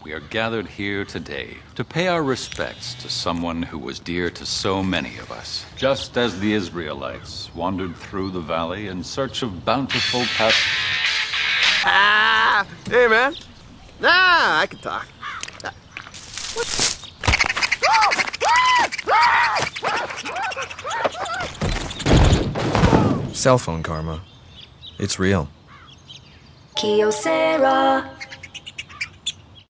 we are gathered here today to pay our respects to someone who was dear to so many of us. Just as the Israelites wandered through the valley in search of bountiful Hey, man. Nah, I can talk. Cell phone karma. It's real. Kyocera.